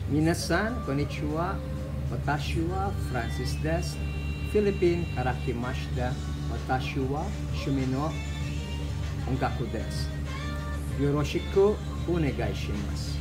Minasan, konnichiwa, watashi wa Francis desu, Philippine karakimashita, watashi wa Shumi no Ongaku desu. Yoroshiku onegai shimasu.